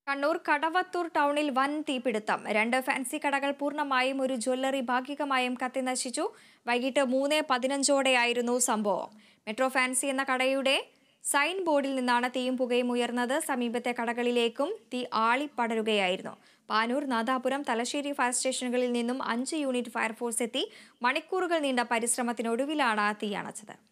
കണ്ണൂർ കടവത്തൂർ ടൗണിൽ വൻ തീപിടുത്തം. 2 ഫാൻസി കടകൾ പൂർണ്ണമായും ഒരു ജ്വല്ലറി ഭാഗികമായും കത്തിനശിച്ചു. വൈകിട്ട് 3:15ഓടെയായിരുന്നു സംഭവം. മെട്രോ ഫാൻസി എന്ന കടയുടെ സൈൻ ബോർഡിൽ നിന്നാണ് തീയും പുകയും ഉയർന്നത്. സമീപത്തെ കടകളിലേക്കും തീ ആളിപ്പടരുകയായിരുന്നു. പാനൂർ, നാദാപുരം, തലശ്ശേരി ഫയർ സ്റ്റേഷനുകളിൽ നിന്നും 5 യൂണിറ്റ് ഫയർഫോഴ്സ് എത്തി. മണിക്കൂറുകൾ നീണ്ട പരിശ്രമത്തിനൊടുവിലാണ് തീയണച്ചത്.